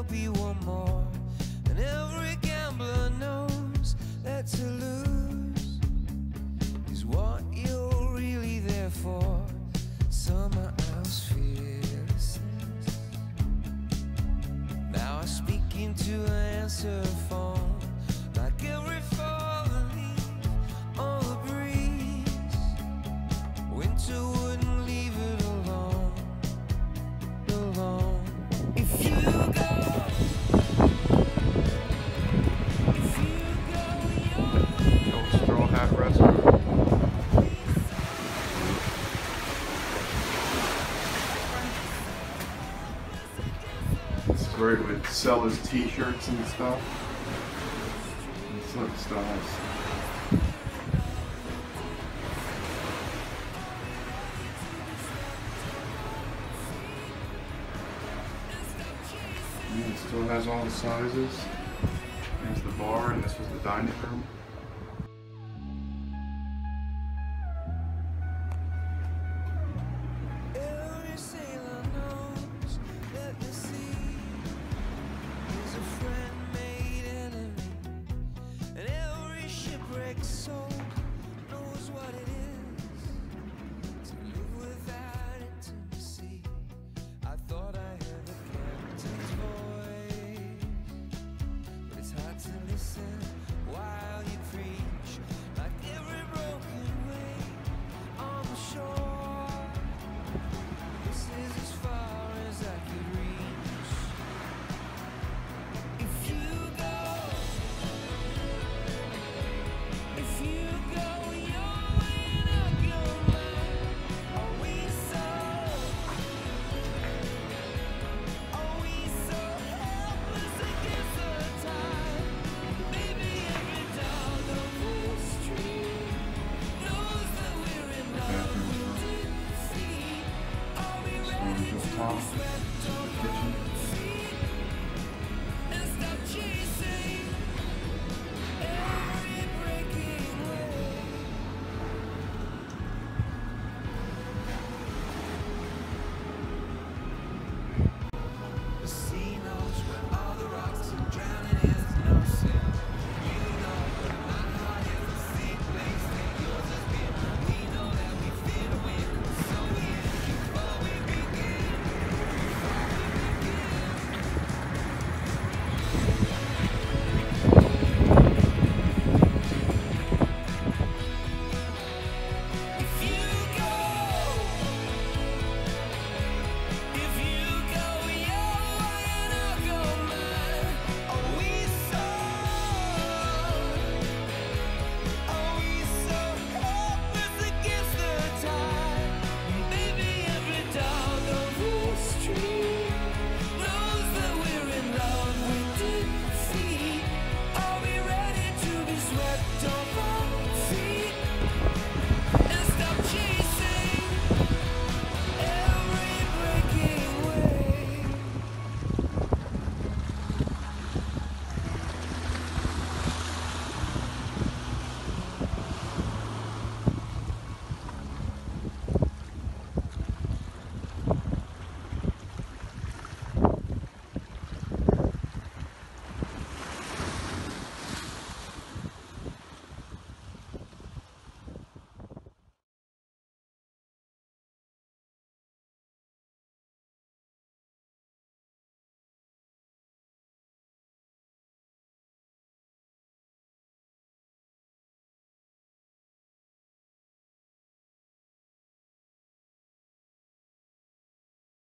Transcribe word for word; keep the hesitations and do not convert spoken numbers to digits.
be one more. And every gambler knows that to lose is what you're really there for. Summer house fearlessness. Now I speak into an answer phone, like every falling leaf on the breeze. Winter wouldn't leave it alone, alone. If you go, if you go your way. Old Straw Hat Restaurant. It's great with sellers t-shirts and stuff. It's like styles. It still has all the sizes. There's the bar, and this was the dining room.